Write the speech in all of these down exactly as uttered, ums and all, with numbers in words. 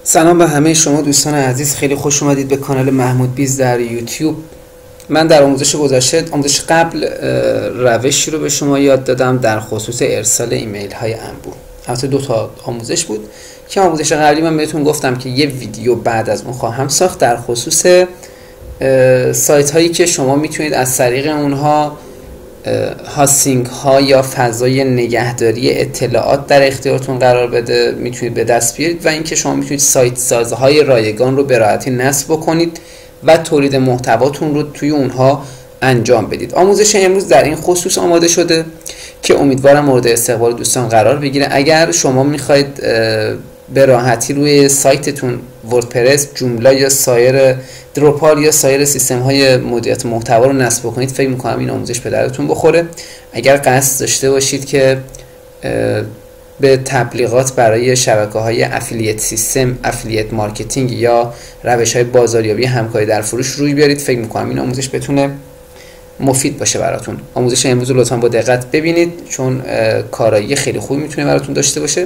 سلام به همه شما دوستان عزیز، خیلی خوش اومدید به کانال محمود بیز در یوتیوب. من در آموزش گذشته آموزش قبل روشی رو به شما یاد دادم در خصوص ارسال ایمیل های انبوه. البته دو تا آموزش بود که آموزش قبلی من بهتون گفتم که یه ویدیو بعد از اون خواهم ساخت در خصوص سایت هایی که شما میتونید از طریق اونها هاستینگ ها یا فضای نگهداری اطلاعات در اختیارتون قرار بده، میتونید به دست بیارید و اینکه شما میتونید سایت سازهای رایگان رو به راحتی نصب بکنید و تولید محتواتون رو توی اونها انجام بدید. آموزش امروز در این خصوص آماده شده که امیدوارم مورد استقبال دوستان قرار بگیره. اگر شما میخواید به راحتی روی سایتتون وردپرس، جوملا یا سایر دروپال یا سایر سیستم های مدیریت محتوا رو نصب کنید، فکر میکنم این آموزش به دردتون بخوره. اگر قصد داشته باشید که به تبلیغات برای شبکه های افیلیت سیستم، افیلیت مارکتینگ یا روش های بازاریابی همکاری در فروش روی بیارید، فکر میکنم این آموزش بتونه مفید باشه براتون. آموزش امروز رو لطفا با دقت ببینید چون کارایی خیلی خوبی میتونه براتون داشته باشه.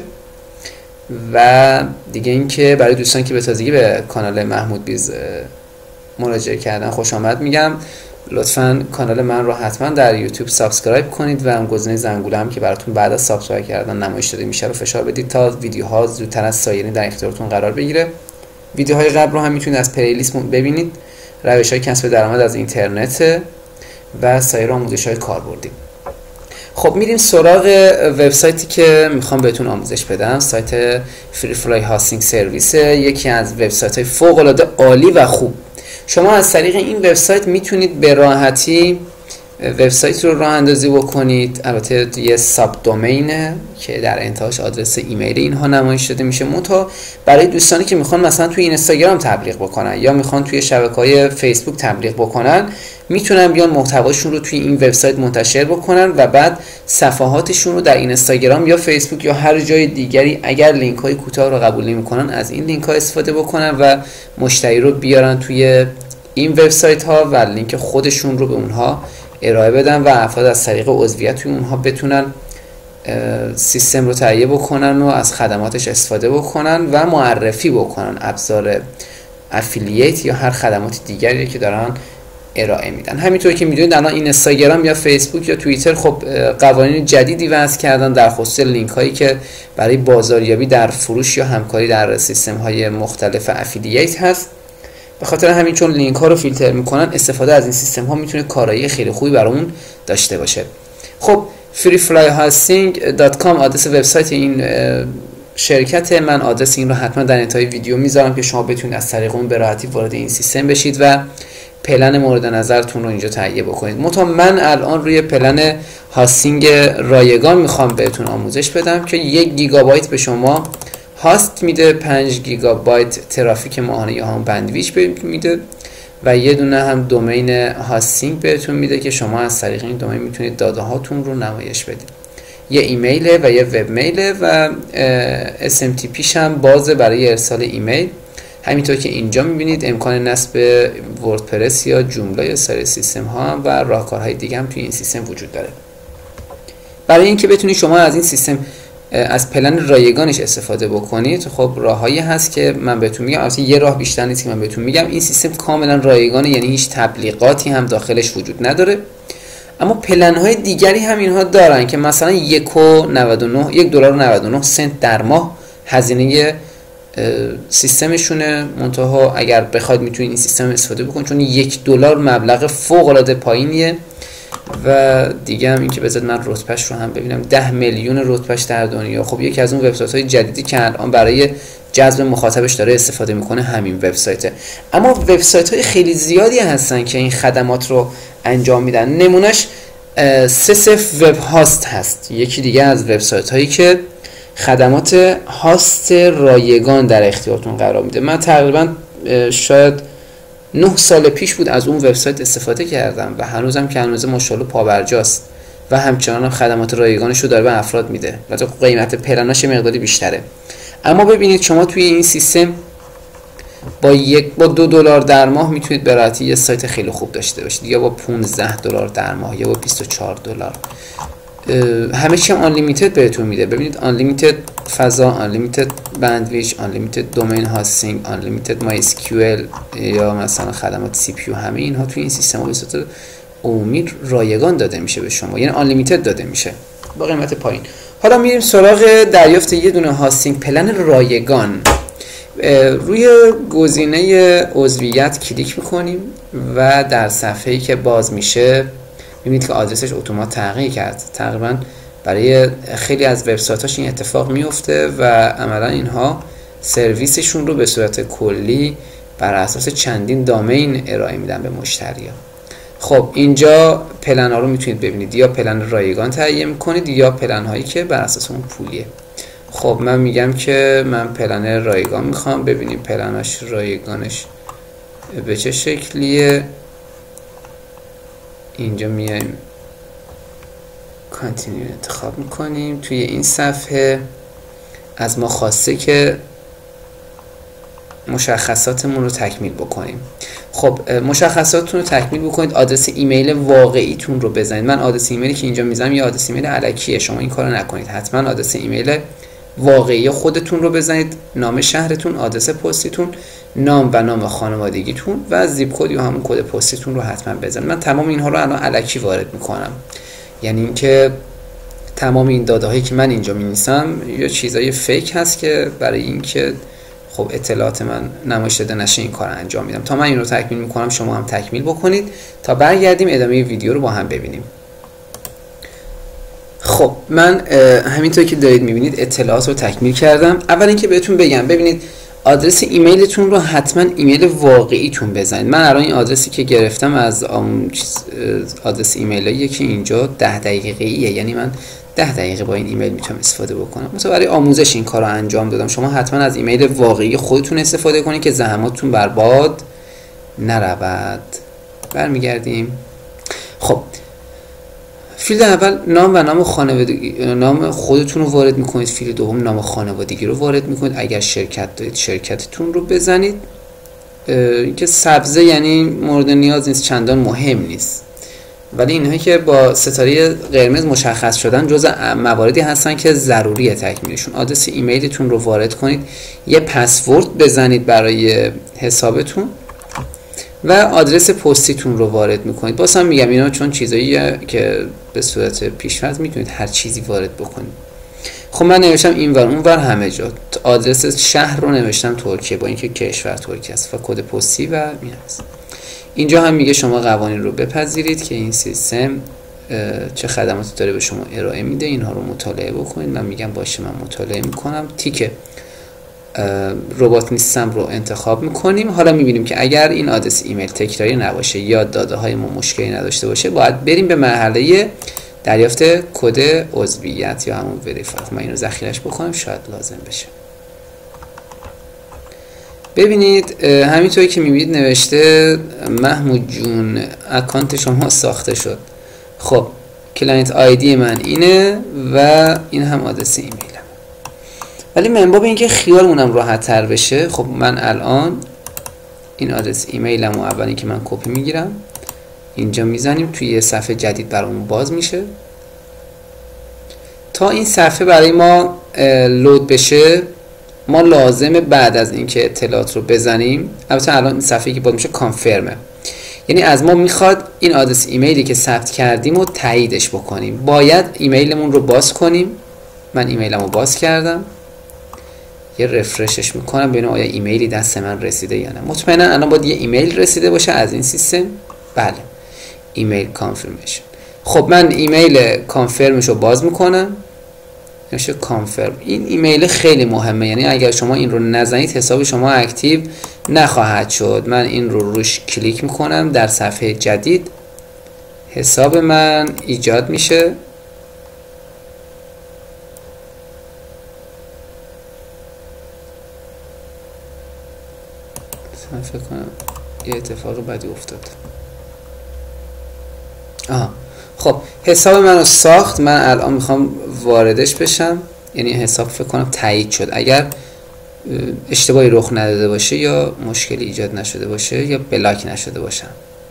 و دیگه اینکه برای دوستان که به تازگی به کانال محمود بیز مراجعه کردن خوش آمد میگم. لطفا کانال من رو حتما در یوتیوب سابسکرایب کنید و هم گزینه زنگوله هم که براتون بعد از سابسکرایب کردن نمایش داده میشه رو فشار بدید تا ویدیوها زودتر از سایرین در اختیارتون قرار بگیره. ویدیوهای قبل رو هم میتونید از پلیلیست ببینید. روش‌های کسب درآمد از اینترنت و سایر آموزش‌های کاربردی. خب میریم سراغ وبسایتی که میخوام بهتون آموزش بدم. سایت فری فلای هاستینگ سرویس، یکی از وبسایت‌های فوق‌العاده عالی و خوب. شما از طریق این وبسایت میتونید به راحتی وبسایت رو راه اندازی بکنید. البته یه ساب دومینه که در انتهاش آدرس ایمیل اینها نمایش داده میشه. منتها برای دوستانی که میخوان مثلا توی اینستاگرام تبلیغ بکنن یا میخوان توی شبکه‌های فیسبوک تبلیغ بکنن، میتونن بیان محتواشون رو توی این وبسایت منتشر بکنن و بعد صفحاتشون رو در اینستاگرام یا فیسبوک یا هر جای دیگری اگر لینک های کوتاه رو قبول نمی‌کنن از این لینک ها استفاده بکنن و مشتری رو بیارن توی این وبسایت ها و لینک خودشون رو به اونها ارائه بدن و افراد از طریق عضویت توی اونها بتونن سیستم رو تهیه بکنن و از خدماتش استفاده بکنن و معرفی بکنن ابزار افیلیت یا هر خدمات دیگری که دارن ارائه میدن. همینطور که میدونید الان این اینستاگرام یا فیسبوک یا توییتر خب قوانین جدیدی وضع کردن در خصوص لینک هایی که برای بازاریابی در فروش یا همکاری در سیستم های مختلف افیلیت هست. به خاطر همین چون لینک ها رو فیلتر میکنن، استفاده از این سیستم ها میتونه کارایی خیلی خوبی برامون داشته باشه. خب فری فلای هاستینگ دات کام آدرس وبسایت این شرکت. من آدرس این رو حتما در انتهای ویدیو میذارم که شما بتونید از طریق اون به راحتی وارد این سیستم بشید و پلن مورد نظرتون رو اینجا تهیه بکنید. منتها من الان روی پلن هاستینگ رایگان میخوام بهتون آموزش بدم که یک گیگابایت به شما هاست میده، پنج گیگابایت ترافیک ماهانه یا هم بندویچ میده و یه دونه هم دومین هاستینگ بهتون میده که شما از طریق این دومین میتونید داده هاتون رو نمایش بدید. یه ایمیل و یه وب میل و اس ام تی پیش هم بازه برای ارسال ایمیل. همینطور که اینجا میبینید امکان نصب وردپرس یا جوملا یا سایر سیستم ها هم و راهکارهای دیگه هم توی این سیستم وجود داره. برای اینکه بتونید شما از این سیستم از پلن رایگانش استفاده بکنید، خب راههایی هست که من بهتون میگم. البته یه راه بیشتر نیست که من بهتون میگم. این سیستم کاملا رایگانه، یعنی هیچ تبلیغاتی هم داخلش وجود نداره. اما پلن های دیگری هم اینها دارن که مثلا یک و نود و نه یک دلار و نود و نه سنت در ماه هزینه سیستمشونه. منتها اگر بخواید میتونید این سیستم استفاده بکنید چون یک دلار مبلغ فوق العاده پایینیه. و دیگه هم این که بذارید من رتبهش رو هم ببینم، ده میلیون رتبهش در دنیا. خب یکی از اون وبسایت های جدیدی که الان برای جذب مخاطبش داره استفاده میکنه همین وبسایته. اما وبسایت های خیلی زیادی هستن که این خدمات رو انجام میدن. نمونهش سسف وب هاست هست، یکی دیگه از وبسایت هایی که خدمات هاست رایگان در اختیارتون قرار میده. من تقریبا شاید نه سال پیش بود از اون وبسایت استفاده کردم و هنوزم که هنوز ماشاءالله پابرجاست و همچنان هم خدمات رایگانش رو داره به افراد میده و قیمت پلناش مقداری بیشتره. اما ببینید شما توی این سیستم با یک با دو دلار در ماه میتونید به راحتی یه سایت خیلی خوب داشته باشید، یا با پانزده دلار در ماه یا با بیست و چهار دلار. همه چی هم آنلیمیتد بهتون میده. ببینید آنلیمیتد فضا، آنلیمیتد bandwidth unlimited domain hosting unlimited mysql یا مثلا خدمات سی پی یو، همه اینها توی این سیستم ها به صورت عمومی رایگان داده میشه به شما، یعنی unlimited داده میشه با قیمت پایین. حالا میریم سراغ دریافت یه دونه هاستینگ پلن رایگان. روی گزینه عضویت کلیک میکنیم و در صفحه‌ای که باز میشه میبینید که آدرسش اتومات تغییر کرد. تقریبا برای خیلی از وبسایت‌هاش این اتفاق میفته و عملا اینها سرویسشون رو به صورت کلی بر اساس چندین دامین ارائه میدن به مشتری‌ها. خب اینجا پلن ها رو میتونید ببینید، یا پلن رایگان تهیه میکنید یا پلن هایی که بر اساس اون پولیه. خب من میگم که من پلن رایگان میخوام. ببینیم پلناش رایگانش به چه شکلیه. اینجا میایم کانتینیو انتخاب میکنیم. توی این صفحه از ما خواسته که مشخصاتمون رو تکمیل بکنیم. خب مشخصاتتون رو تکمیل بکنید، آدرس ایمیل واقعیتون رو بزنید. من آدرس ایمیلی که اینجا میذارم یه آدرس ایمیل الکیه، شما این کارو نکنید. حتما آدرس ایمیل واقعی خودتون رو بزنید، نام شهرتون، آدرس پستیتون، نام و نام خانوادگیتون و زیپ کد یا همون کد پستیتون رو حتما بزنید. من تمام اینها رو الان الکی وارد میکنم، یعنی اینکه تمام این داده هایی که من اینجا می‌نویسم یا چیزای فیک هست که برای اینکه خب اطلاعات من نمایش داده نشه این کار انجام میدم. تا من این رو تکمیل میکنم شما هم تکمیل بکنید تا برگردیم ادامه ویدیو رو با هم ببینیم. خب من همینطور که دارید میبینید اطلاعات رو تکمیل کردم. اول اینکه بهتون بگم، ببینید آدرس ایمیلتون رو حتما ایمیل واقعیتون بزنید. من الان این آدرسی که گرفتم از آدرس ایمیلاییه که اینجا ده دقیقه‌ایه، یعنی من ده دقیقه با این ایمیل میتونم استفاده بکنم. مثلا برای آموزش این کار رو انجام دادم. شما حتما از ایمیل واقعی خودتون استفاده کنید که زحماتتون برباد نرود. برمیگردیم. خب فیلد اول نام و نام خانوادگی، نام خودتون رو وارد میکنید. فیلد دوم نام خانوادگی رو وارد میکنید. اگر شرکت دارید شرکتتون رو بزنید. اینکه سبزه یعنی مورد نیاز نیست، چندان مهم نیست، ولی اینهایی که با ستاره قرمز مشخص شدن جزء مواردی هستن که ضروریه تکمیلشون. آدرس ایمیلتون رو وارد کنید، یه پسورد بزنید برای حسابتون و آدرس پستیتون رو وارد میکنید. بازم میگم اینا چون چیزاییه که به صورت پیش‌فرض میتونید هر چیزی وارد بکنید. خب من نوشتم اینور اونور همه جا. آدرس شهر رو نوشتم ترکیه با اینکه کشور ترکیه است و کد پستی و این است. اینجا هم میگه شما قوانین رو بپذیرید که این سیستم چه خدماتی داره به شما ارائه میده، اینها رو مطالعه بکنید. من میگم باشه من مطالعه میکنم. تیک ربات نیستم رو انتخاب میکنیم. حالا میبینیم که اگر این آدرس ایمیل تکراری نباشه یا داده های ما مشکلی نداشته باشه باید بریم به مرحله دریافت کد عضویت یا همون وریفای. من اینو ذخیره‌اش بکنم شاید لازم بشه. ببینید همینطوری که میبینید نوشته محمود جون اکانت شما ساخته شد. خب کلاینت آیدی من اینه و این هم آدرس ایمیلم. ولی من باب اینکه خیالمونم راحت تر بشه، خب من الان این آدرس ایمیلم و اولی که من کپی میگیرم اینجا میزنیم، توی یه صفحه جدید برامون باز میشه. تا این صفحه برای ما لود بشه ما لازمه بعد از اینکه اطلاعات رو بزنیم، البته الان این صفحه‌ای که باز میشه کانفرمه، یعنی از ما میخواد این آدرس ایمیلی که ثبت کردیم رو تاییدش بکنیم. باید ایمیلمون رو باز کنیم. من ایمیلمو باز کردم، یه رفرشش میکنم ببینم آیا ایمیلی دست من رسیده یا نه. مطمئنا الان باید یه ایمیل رسیده باشه از این سیستم. بله ایمیل کانفرمیشن. خب من ایمیل کانفرمش رو باز میکنم، نوشته کانفرم. این ایمیل خیلی مهمه، یعنی اگر شما این رو نزنید حساب شما اکتیو نخواهد شد. من این رو روش کلیک میکنم، در صفحه جدید حساب من ایجاد میشه. فکر کنم یه اتفاق بدی افتاد. آها خب حساب منو ساخت. من الان میخوام واردش بشم، یعنی حساب فکر کنم تایید شد. اگر اشتباهی رخ نداده باشه یا مشکلی ایجاد نشده باشه یا بلاک نشده باشم،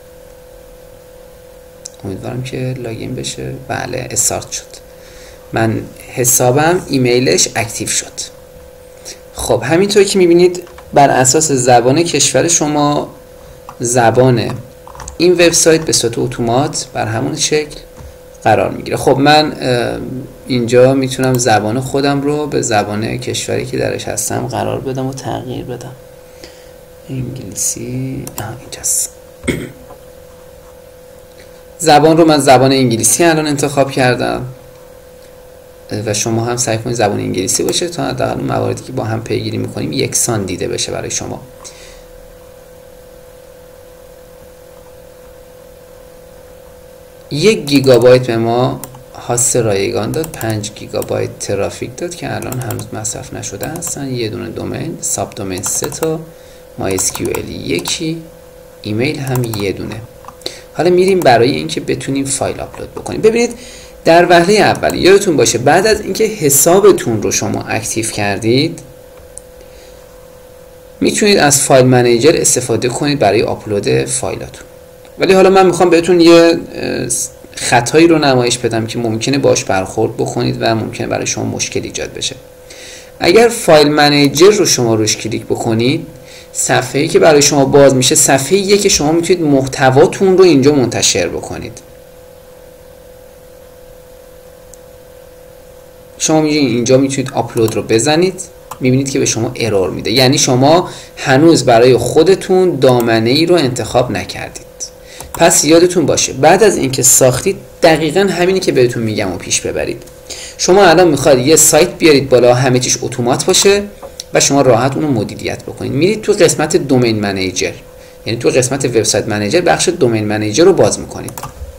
امیدوارم که لاگین بشه. بله استارت شد. من حسابم ایمیلش اکتیو شد. خب همینطور که میبینید بر اساس زبان کشور شما زبان این وبسایت به صورت اتومات بر همون شکل قرار میگیره. خب من اینجا میتونم زبان خودم رو به زبان کشوری که درش هستم قرار بدم و تغییر بدم. انگلیسی اینجاست. زبان رو من زبان انگلیسی الان انتخاب کردم و شما هم سعی کنید زبان انگلیسی باشه تا حداقل اون مواردی که با هم پیگیری میکنیم یکسان دیده بشه برای شما. یک گیگابایت به ما هاست رایگان داد، پنج گیگابایت ترافیک داد که الان هنوز مصرف نشده هستن، یه دونه دومین، ساب دومین سه تا، مای اس کیو ال یکی، ایمیل هم یه دونه. حالا میریم برای اینکه بتونیم فایل آپلود بکنیم. ببینید در وهله اول یادتون باشه بعد از اینکه حسابتون رو شما اکتیو کردید میتونید از فایل منیجر استفاده کنید برای آپلود فایلاتون. ولی حالا من میخوام بهتون یه خطایی رو نمایش بدم که ممکنه باش برخورد بکنید و ممکنه برای شما مشکل ایجاد بشه. اگر فایل منیجر رو شما روش کلیک بکنید صفحه‌ای که برای شما باز میشه صفحه‌ایه که شما میتونید محتواتون رو اینجا منتشر بکنید. شما میگید اینجا میتونید آپلود رو بزنید، میبینید که به شما ارور میده، یعنی شما هنوز برای خودتون دامنه ای رو انتخاب نکردید. پس یادتون باشه بعد از اینکه ساختید دقیقاً همینی که بهتون میگم و پیش ببرید. شما الان میخواد یه سایت بیارید بالا، همه چیش اتومات باشه و شما راحت اونو مدیریت بکنید. میرید تو قسمت دومین منیجر، یعنی تو قسمت وبسایت منیجر بخش دومین منیجر رو باز میکنید.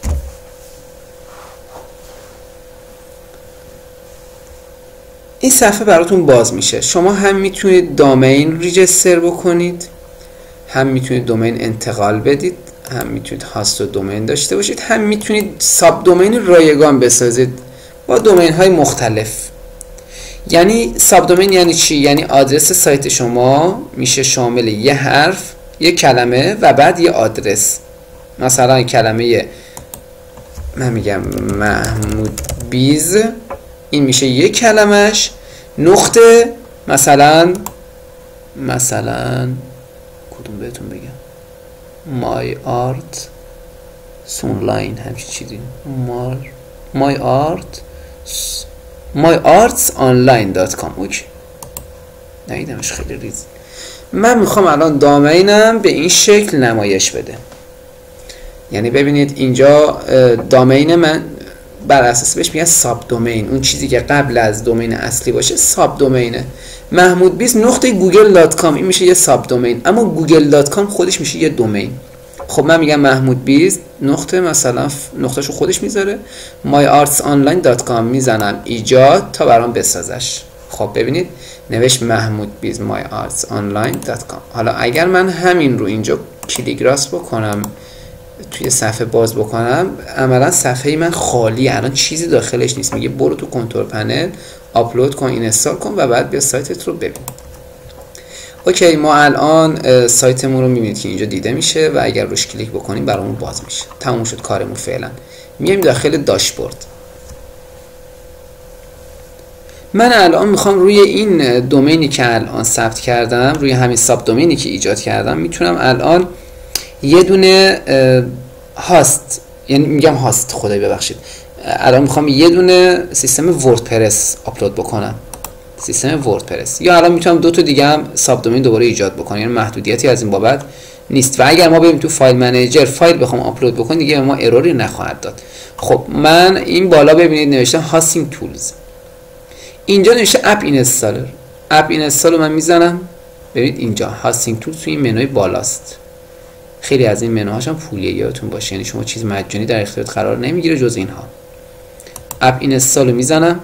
این صفحه براتون باز میشه. شما هم میتونید دامین ریجستر بکنید، هم میتونید دومین انتقال بدید، هم میتونید هاست و دومین داشته باشید، هم میتونید ساب دومین رایگان بسازید با دومین های مختلف. یعنی ساب دومین یعنی چی؟ یعنی آدرس سایت شما میشه شامل یه حرف، یه کلمه و بعد یه آدرس. مثلا کلمه من میگم محمود بیز، این میشه یه کلمش، نقطه مثلا مثلا کدوم بهتون بگم my art online همچین چیزی my my art my arts online dot com. اوکی نمیدمش خیلی ریز. من میخوام الان دامینم به این شکل نمایش بده. یعنی ببینید اینجا دامین من بر اساس بهش میگن ساب دومین، اون چیزی که قبل از دومین اصلی باشه ساب دومینه. محمود بیست نقطه گوگل دات کام این میشه یه ساب دومین، اما گوگل دات کام خودش میشه یه دومین. خب من میگم محمود بیست نقطه مثلا نقطهشو خودش میذاره my arts online dot com میزنم ایجاد تا برام بسازش. خب ببینید نوشت محمود بیست my arts online dot com. حالا اگر من همین رو اینجا کلیک راست بکنم توی صفحه باز بکنم عملا صفحه من خالی، الان چیزی داخلش نیست. میگه برو تو کنترل پنل آپلود کن، اینستال کن و بعد بیا سایتت رو ببین. اوکی ما الان سایتمون رو میبینید که اینجا دیده میشه و اگر روش کلیک بکنیم برامون باز میشه. تموم شد کارمون فعلا. میایم داخل داشبورد. من الان میخوام روی این دومینی که الان ثبت کردم، روی همین ساب دومینی که ایجاد کردم میتونم الان یه دونه هاست، یعنی میگم هاست خدای ببخشید، الان میخوام یه دونه سیستم وردپرس آپلود بکنم، سیستم وردپرس، یا الان میتونم دو تا دیگه هم ساب دومین دوباره ایجاد بکنم، یعنی محدودیتی از این بابت نیست. و اگر ما بریم تو فایل منیجر فایل بخوام آپلود بکنم دیگه ما اروری نخواهد داد. خب من این بالا ببینید نوشته هاستینگ تولز، اینجا نوشته اپ اینستالر. اپ اینستال رو من میزنم، ببینید اینجا هاستینگ تولز تو این منوی بالاست. خیلی از این منوهاش هم پولیه یادتون باشه، یعنی شما چیز مجانی در اختیارت قرار نمیگیره جز اینها. اپ اینستال رو میزنم.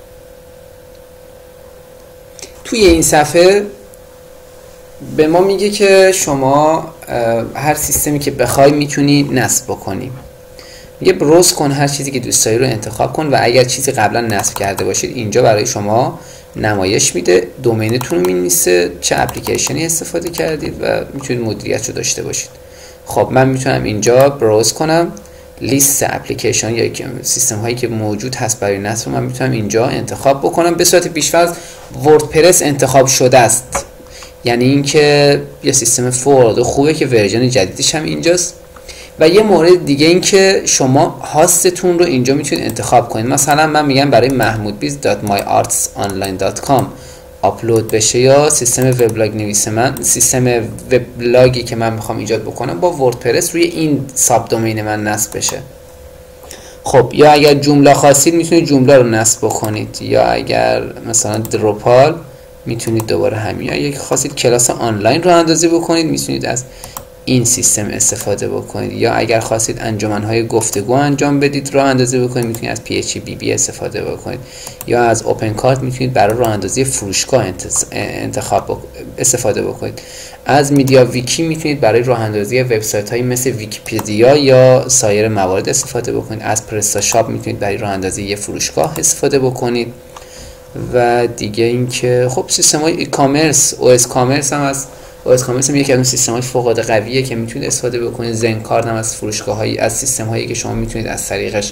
توی این صفحه به ما میگه که شما هر سیستمی که بخوای میتونی نصب بکنی. میگه بروز کن، هر چیزی که دوست داری رو انتخاب کن و اگر چیزی قبلا نصب کرده باشید اینجا برای شما نمایش میده، دومینتون رو مینویسه، چه اپلیکیشنی استفاده کردید و میتونید مدیریتشو داشته باشید. خب من میتونم اینجا بروز کنم لیست اپلیکیشن یا سیستم هایی که موجود هست برای نصب رو من میتونم اینجا انتخاب بکنم. به صورت پیش‌فرض وردپرس انتخاب شده است، یعنی اینکه یه سیستم فوق خوبه که ورژن جدیدش هم اینجاست. و یه مورد دیگه این که شما هاستتون رو اینجا میتونید انتخاب کنید. مثلا من میگم برای محمودبیز دات مای آرتس آنلاین دات کام آپلود بشه یا سیستم وبلاگ نویس من، سیستم وبلاگی که من میخوام ایجاد بکنم با وردپرس روی این ساب دومین من نصب بشه. خب یا اگر جمله خواستید میتونید جمله رو نصب بکنید، یا اگر مثلا دروپال میتونید دوباره همین، یا اگه خواستید کلاس آنلاین رو اندازی بکنید میتونید از این سیستم استفاده بکنید، یا اگر خواستید انجمن‌های گفتگو انجام بدید راه اندازی بکنید میتونید از پی اچ پی بی استفاده بکنید، یا از اوپن کارت میتونید برای راه اندازی فروشگاه انتخاب استفاده بکنید. از میدیا ویکی میتونید برای راه اندازی وبسایت‌های مثل ویکی‌پدیا یا سایر موارد استفاده بکنید. از پرستا شاپ میتونید برای راه اندازی یه فروشگاه استفاده بکنید. و دیگه اینکه خب سیستم‌های ای کامرس، او اس کامرس هم از او اس کامرس هم یکی از اون سیستم‌های فوق‌العاده قویه که میتونید استفاده بکنید. زن کارت هم از فروشگاه‌های از سیستم‌هایی که شما میتونید از طریقش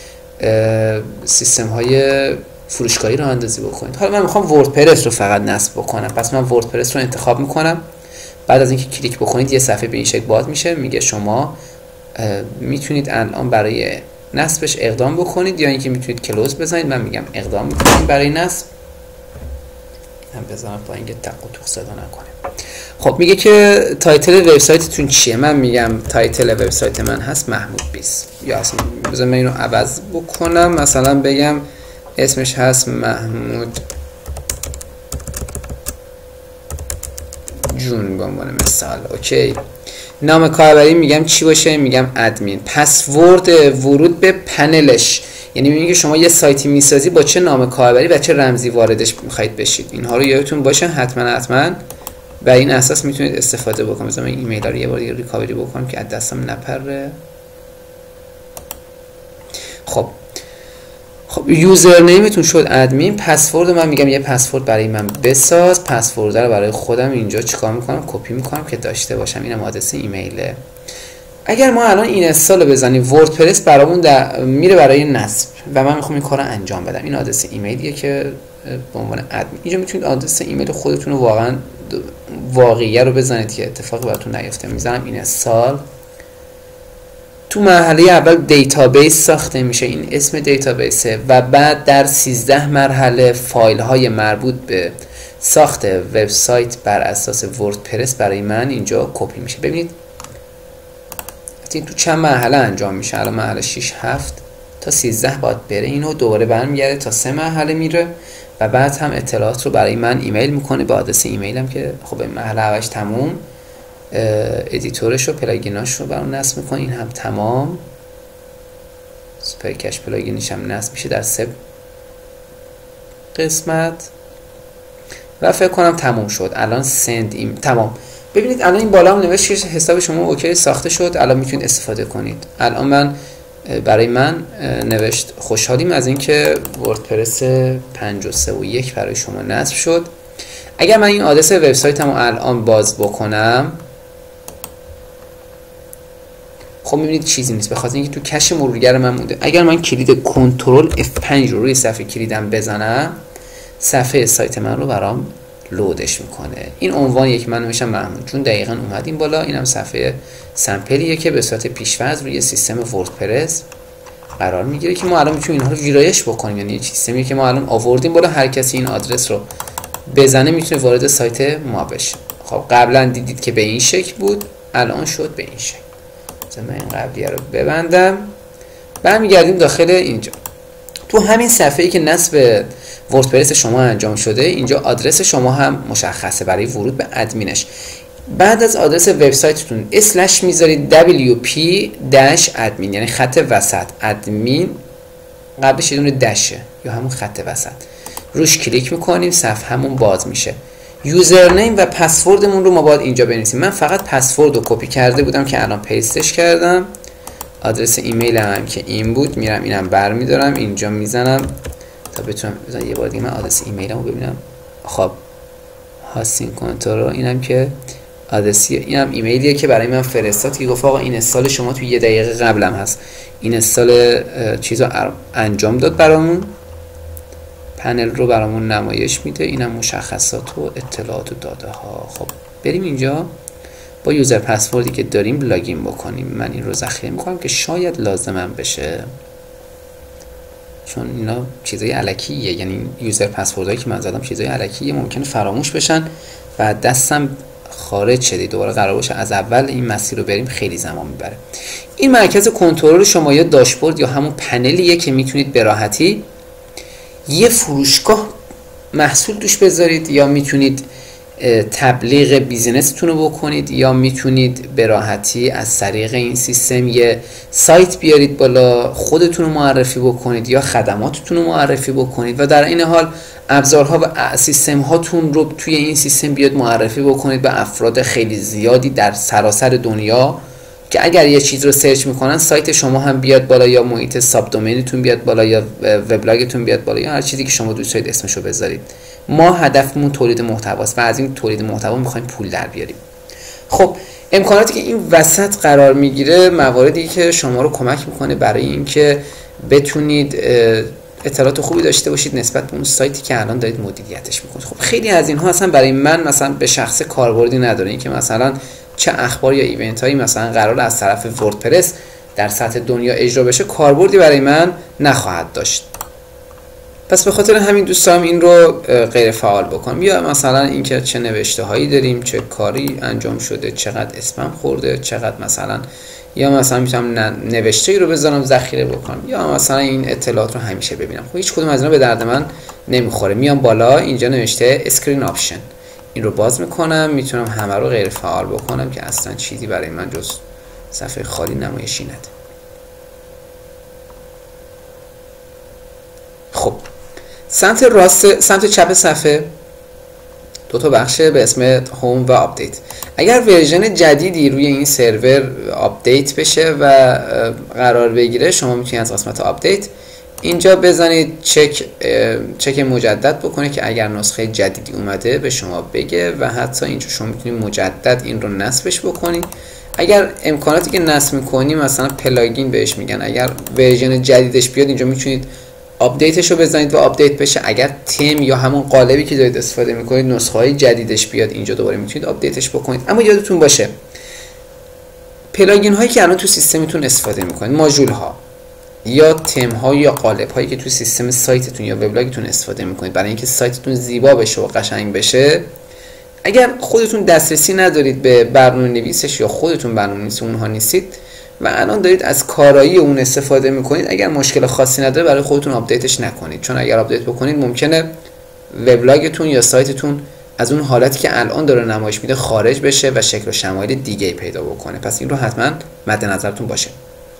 سیستم‌های فروشگاهی رو اندازی بکنید. حالا من میخوام وردپرس رو فقط نصب بکنم، پس من وردپرس رو انتخاب میکنم. بعد از اینکه کلیک بکنید یه صفحه به این شکل باز میشه، میگه شما میتونید الان برای نصبش اقدام بکنید یا اینکه میتونید کلوز بزنید. من میگم اقدام میکنید برای نصب. هم بزنم تا اینکه تق و توق صدا نکنه. خب میگه که تایتل وبسایتتون چیه؟ من میگم تایتل وبسایت من هست محمودبیز، یا اصلا بذارم من اینو عوض بکنم، مثلا بگم اسمش هست محمود جون به عنوان مثال. اوکی. نام کاربری میگم چی باشه؟ میگم ادمین. پسورد ورود به پنلش، یعنی میگه شما یه سایتی میسازی با چه نام کاربری و چه رمزی واردش میخواید بشید. اینها رو یادتون باشه حتما حتما. و این اساس میتونید استفاده بکنید. مثلا این ایمیل ها رو یه بار دیگه ریکاوری بکنم که از دستم نپره. خب خب یوزر نیمتون شد ادمین. پسورد من میگم یه پسورد برای من بساز. پسورد رو برای خودم اینجا چیکار میکنم؟ کپی میکنم که داشته باشم. اینم آدرس ایمیله. اگر ما الان این استال بزنیم وردپرس برامون میره برای نصب و من میخوام این کارو انجام بدم. این آدرس ایمیلیه که به عنوان ادمین اینجا میتونید آدرس ایمیل خودتون رو واقعا واقعیه رو بزنید که اتفاقی براتون نیفته. میذارم این استال. تو مرحله اول دیتابیس ساخته میشه، این اسم دیتابیسه، و بعد در سیزده مرحله فایل های مربوط به ساخت وبسایت بر اساس وردپرس برای من اینجا کپی میشه. ببینید این تو چند مرحله انجام میشه. الان مرحله شش هفت تا سیزده باید بره، اینو دوباره برمیگرده تا سه مرحله میره و بعد هم اطلاعات رو برای من ایمیل میکنه به آدرس ایمیلم که خب این مرحله اولش تموم. ادیتورش و پلاگیناش رو برام نصب میکنه. این هم تمام. سپرکش پلاگینش هم نصب میشه در سه قسمت و فکر کنم تموم شد. الان سند ایم تمام. ببینید الان این بالا هم نوشت که حساب شما اوکی ساخته شد، الان میتونید استفاده کنید. الان من برای من نوشت خوشحالیم از اینکه وردپرس پنجاه و سه و یک برای شما نصب شد. اگر من این آدرس وبسایتمو الان باز بکنم خب میبینید چیزی نیست، بخاطر اینکه تو کش مرورگر من مونده. اگر من کلید کنترل اف پنج رو روی صفحه کلیدم بزنم صفحه سایت من رو برام لودش میکنه. این عنوانیه که من نوشتم محمود چون دقیقاً اومد این بالا. اینم صفحه سمپلیه که به صورت پیش‌فرض روی سیستم وردپرس قرار میگیره که ما الان میتونیم اینها رو ویرایش بکنیم. یعنی سیستمی که ما الان آوردیم بالا، هر کسی این آدرس رو بزنه میتونه وارد سایت ما بشه. خب قبلا دیدید که به این شکل بود، الان شد به این شکل. من این قبلیه رو ببندم. برمیگردیم داخل اینجا. تو همین صفحه‌ای که نصب وردپرس شما انجام شده اینجا آدرس شما هم مشخصه برای ورود به ادمینش. بعد از آدرس وبسایتتون اسلش میذارید دبلیو پی داش ادمین، یعنی خط وسط. ادمین قبلش یه دونه دشه یا همون خط وسط. روش کلیک میکنیم صفحه همون باز میشه. یوزرنیم و پسوردمون رو ما باید اینجا بنویسیم. من فقط پسورد رو کپی کرده بودم که الان پیستش کردم. آدرس ایمیل هم که این بود میرم اینم برمیدارم اینجا میزنم تا بتونم بزنم یه بار دیگه من آدرس ایمیلمو ببینم. خب هاستینگ کنترل اینم که آدرسی، اینم ایمیلیه که برای من فرستاد که گفت آقا این استال شما توی یه دقیقه قبلم هست. این استال چیزو انجام داد برامون، پنل رو برامون نمایش میده. اینم مشخصات و اطلاعات و داده ها. خب بریم اینجا با یوزر پسوردی که داریم لاگین بکنیم. من این رو ذخیره میکنم که شاید لازمم بشه، چون اینا چیزای الکیه، یعنی یوزر پسوردهایی که من زدم چیزای الکیه، ممکنه فراموش بشن و دستم خارج شده، دوباره قرار باشه از اول این مسیر رو بریم، خیلی زمان میبره. این مرکز کنترل شما یا داشبورد یا همون پنلیه که میتونید به راحتی یه فروشگاه محصول توش بذارید، یا میتونید تبلیغ بیزینستون رو بکنید، یا میتونید به راحتی از طریق این سیستم یه سایت بیارید بالا، خودتون رو معرفی بکنید یا خدماتتون رو معرفی بکنید و در این حال ابزارها و سیستم هاتون رو توی این سیستم بیاد معرفی بکنید به افراد خیلی زیادی در سراسر دنیا، که اگر یه چیز رو سرچ میکنن سایت شما هم بیاد بالا، یا محیط ساب دومینتون بیاد بالا، یا وبلاگتون بیاد بالا، یا هر چیزی که شما دوست دارید اسمشو بذارید. ما هدفمون تولید محتواست و از این تولید محتوا میخوایم پول در بیاریم. خب امکاناتی که این وسط قرار میگیره مواردی که شما رو کمک میکنه برای اینکه بتونید اطلاعات خوبی داشته باشید نسبت به اون سایتی که الان دارید مدیریتش میکنید. خب خیلی از اینها اصلا برای من مثلا به شخص کاربردی نداره، این که مثلا چه اخبار یا ایونت هایی مثلا قرار از طرف وردپرس در سطح دنیا اجرا بشه کاربردی برای من نخواهد داشت. پس به خاطر همین دوست دارم این رو غیر فعال بکنم. یا مثلا اینکه چه نوشته هایی داریم، چه کاری انجام شده، چقدر اسپم خورده، چقدر مثلا، یا مثلا میتونم نوشته ای رو بذارم ذخیره بکنم، یا مثلا این اطلاعات رو همیشه ببینم. خب هیچ کدوم از اینا به درد من نمیخوره. میام بالا اینجا نوشته اسکرین آپشن، این رو باز میکنم، میتونم همه رو غیر فعال بکنم که اصلا چیزی برای من جز صفحه خالی نمایشی نده. خب سمت راست، سمت چپ صفحه دو تا بخشه به اسم هوم و آپدیت. اگر ورژن جدیدی روی این سرور آپدیت بشه و قرار بگیره، شما میتونید از قسمت آپدیت اینجا بزنید چک چک مجدد بکنه که اگر نسخه جدیدی اومده به شما بگه، و حتی اینجا شما میتونید مجدد این رو نصبش بکنید. اگر امکاناتی که نصب میکنیم مثلا پلاگین بهش میگن، اگر ورژن جدیدش بیاد اینجا میتونید آپدیتش رو بزنید و آپدیت بشه. اگر تیم یا همون قالبی که دارید استفاده میکنید نسخه های جدیدش بیاد اینجا دوباره میتونید آپدیتش بکنید. اما یادتون باشه پلاگین هایی که الان تو سیستمتون استفاده میکنید، ماژول ها یا تم ها یا قالب هایی که تو سیستم سایتتون یا وبلاگتون استفاده میکنید برای اینکه سایتتون زیبا بشه و قشنگ بشه، اگر خودتون دسترسی ندارید به برنامه نویسش یا خودتون برنامه نویس اونها نیستید و الان دارید از کارایی اون استفاده میکنید، اگر مشکل خاصی نداره برای خودتون آپدیتش نکنید، چون اگر آپدیت بکنید ممکنه وبلاگتون یا سایتتون از اون حالتی که الان داره نمایش میده خارج بشه و شکل و شمایل دیگه پیدا بکنه. پس این رو حتما مد نظرتون باشه.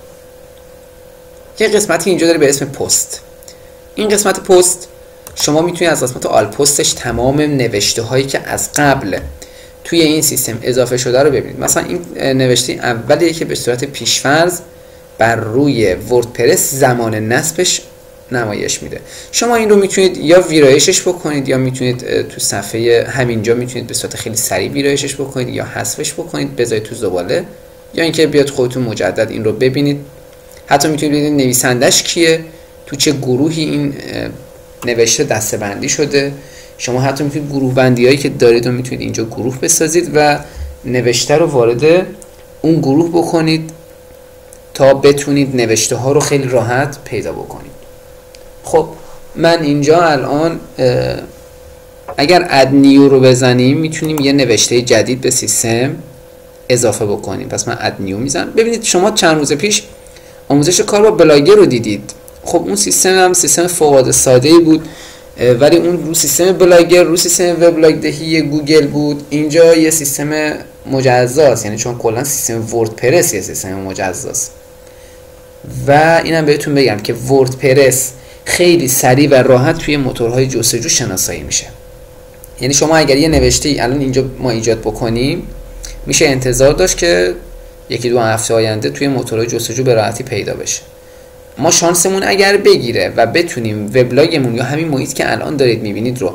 یه قسمتی اینجا داره به اسم پست. این قسمت پست شما میتونید از قسمت آل پستش تمام نوشته هایی که از قبل توی این سیستم اضافه شده رو ببینید. مثلا این نوشته اولیه که به صورت پیشفرض بر روی وردپرس زمان نصبش نمایش میده. شما این رو میتونید یا ویرایشش بکنید، یا میتونید تو صفحه همینجا میتونید به صورت خیلی سریع ویرایشش بکنید، یا حذفش بکنید بذارید تو زباله، یا اینکه بیاد خودتون مجدد این رو ببینید. حتی میتونید ببینید نویسندش کیه، تو چه گروهی این نوشته دسته‌بندی شده. شما حتی میتونید گروه بندی هایی که دارید رو میتونید اینجا گروه بسازید و نوشته رو وارد اون گروه بکنید تا بتونید نوشته ها رو خیلی راحت پیدا بکنید. خب من اینجا الان اگر اد نیو رو بزنیم میتونیم یه نوشته جدید به سیستم اضافه بکنیم. پس من اد نیو میزنم. ببینید شما چند روز پیش آموزش کار با بلاگر رو دیدید. خب اون سیستم هم سیستم فوق‌العاده ساده‌ای بود، ولی اون رو سیستم بلاگر رو سیستم وبلاگ دهی گوگل بود. اینجا یه سیستم مجزاست، یعنی چون کلا سیستم وردپرس یه سیستم مجزاست. و اینم بهتون بگم که وردپرس خیلی سریع و راحت توی موتورهای جستجو شناسایی میشه. یعنی شما اگر یه نوشته‌ای الان اینجا ما ایجاد بکنیم، میشه انتظار داشت که یکی دو هفته آینده توی موتورهای جستجو به راحتی پیدا بشه. ما شانسمون اگر بگیره و بتونیم وبلاگمون یا همین محیط که الان دارید میبینید رو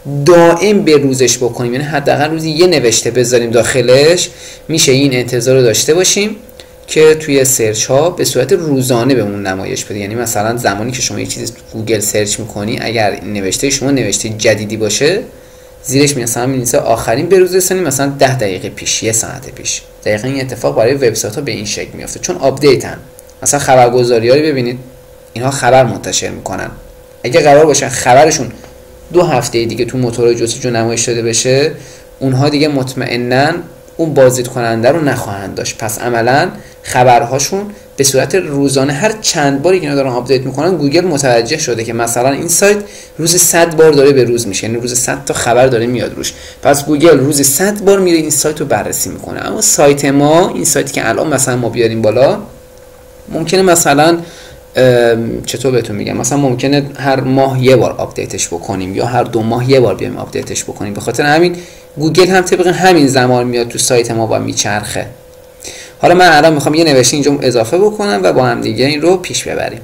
دائم به روزش بکنیم، یعنی حداقل روزی یه نوشته بذاریم داخلش، میشه این انتظار رو داشته باشیم که توی سرچ ها به صورت روزانه بهمون نمایش بده. یعنی مثلا زمانی که شما یه چیزی تو گوگل سرچ میکنی، اگر نوشته شما نوشته جدیدی باشه، زیرش مثلا می‌نویسه آخرین به روز رسانی مثلا ده دقیقه پیش، یه ساعت پیش. دقیقاً این اتفاق برای وبسایت ها به این شکل میفته، چون آپدیتن. مثلا خبرگزاری‌ها رو ببینید، اینها خبر منتشر میکنن. اگه قرار باشه خبرشون دو هفته دیگه تو موتور جستجو نمایش داده بشه، اونها دیگه مطمئناً اون بازدید کننده رو نخواهند داشت. پس عملاً خبرهاشون به صورت روزانه هر چند باری که اینا دارن آپدیت میکنن، گوگل متوجه شده که مثلا این سایت روز صد بار داره به روز میشه، یعنی روز صد تا خبر داره میاد روش. پس گوگل روز صد بار میره این سایت رو بررسی میکنه. اما سایت ما، این سایتی که الان مثلا ما بیاریم بالا، ممکنه مثلا چطور بهتون میگم، مثلا ممکنه هر ماه یه بار آپدیتش بکنیم یا هر دو ماه یه بار بیایم آپدیتش بکنیم. به خاطر همین گوگل هم طبق همین زمان میاد تو سایت ما و میچرخه. حالا من الان میخوام یه نوشته اینجا اضافه بکنم و با هم دیگه این رو پیش ببریم.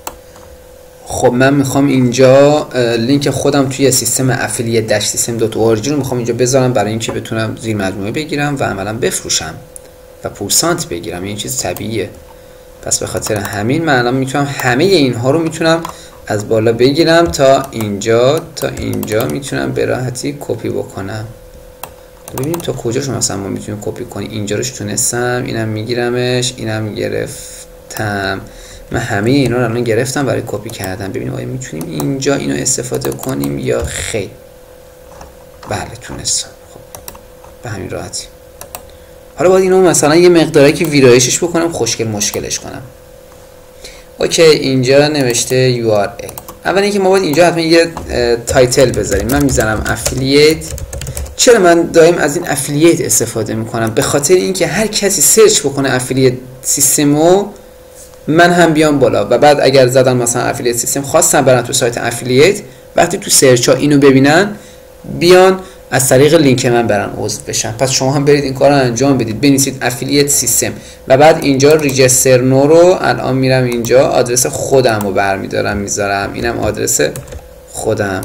خب من میخوام اینجا لینک خودم توی سیستم افیلیت داش سیستم دات او آر جی رو میخوام اینجا بذارم برای اینکه بتونم زیر مجموعه بگیرم و عملا بفروشم و پورسانت بگیرم. این چیز طبیعیه. پس به خاطر همین من الان میتونم همه اینها رو میتونم از بالا بگیرم تا اینجا تا اینجا میتونم به راحتی کپی بکنم. ببینیم تا کجاشو مثلا ما میتونیم کپی کنیم. اینجا روش تونستم، اینم میگیرمش، اینم گرفتم. من همه اینا رو الان گرفتم برای کپی کردن. ببینیم آیا میتونیم اینجا اینو استفاده کنیم یا خیر. بله تونستم. خب به همین راحتی. حالا باید اینو مثلا یه مقداری که ویرایشش بکنم، خوشگل مشکلش کنم. اوکی، اینجا نوشته یو آر ال. اول اینکه ما باید اینجا حتما یه تایتل بذاریم. من میذارم افیلیت. چرا من دائم از این افیلیت استفاده میکنم؟ به خاطر اینکه هر کسی سرچ بکنه افیلیت سیستمو، من هم بیام بالا و بعد اگر زدن مثلا افیلیت سیستم، خواستن برن تو سایت افیلیت، وقتی تو سرچ ها اینو ببینن، بیان از طریق لینک من برن عضو بشن. پس شما هم برید این کار رو انجام بدید، بنویسید افیلیت سیستم و بعد اینجا ریجستر نو رو الان میرم اینجا آدرس خودم رو برمیدارم میذارم. اینم آدرس خودم.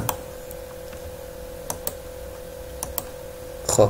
خب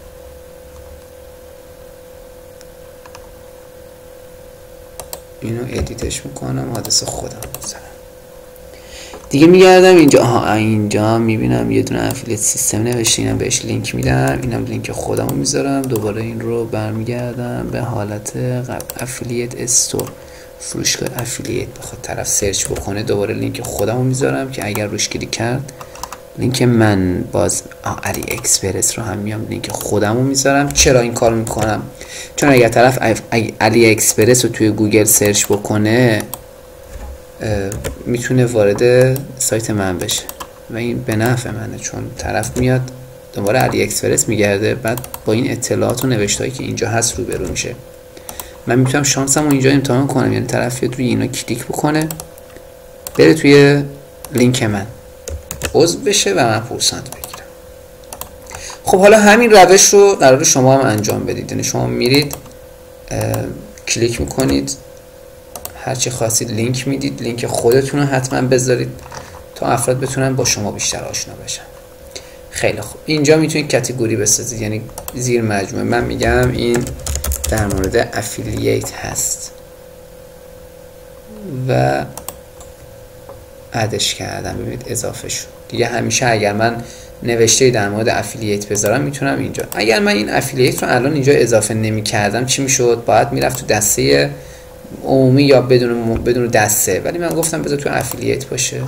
اینو ادیتش میکنم، آدرس خودم میذارم دیگه. میگردم اینجا، آها اینجا میبینم یه دونه افیلیت سیستم نوشته، اینم بهش لینک میدم، اینم لینک خودم رو میذارم. دوباره این رو برمیگردم به حالت قبل، افیلیت استور، فروشگاه افیلیت. بخواد طرف سرچ بکنه، دوباره لینک خودم رو میذارم که اگر روش کلیک کرد، لینک من باز علی اکسپرس رو هم میام لینک خودم رو میذارم. چرا این کار میکنم؟ چون اگر طرف علی اکسپرس رو توی گوگل سرچ بکنه، میتونه وارد سایت من بشه و این به نفع منه، چون طرف میاد دوباره علی اکسپرس میگرده، بعد با این اطلاعات و نوشتهایی که اینجا هست روبرو میشه. من میتونم شانسم رو اینجا امتحان کنم، یعنی طرف بیاد روی اینا کلیک بکنه، بره توی لینک من عضو بشه و من پورسانت بگیرم. خب حالا همین روش رو قرار شما هم انجام بدید. یعنی شما میرید کلیک میکنید، هرچی خواستید لینک میدید، لینک خودتون رو حتما بذارید تا افراد بتونن با شما بیشتر آشنا بشن. خیلی خوب، اینجا میتونید کاتگوری بسازید، یعنی زیر مجموعه. من میگم این در مورد افیلیت هست و ادش کردم. ببینید اضافه شد دیگه. همیشه اگر من نوشته در مورد افیلیت بذارم، میتونم اینجا. اگر من این افیلیت رو الان اینجا اضافه نمی کردم چی میشد؟ باید میرفت تو دسته عمومی یا بدون بدون دسته، ولی من گفتم بذار تو افیلیت باشه.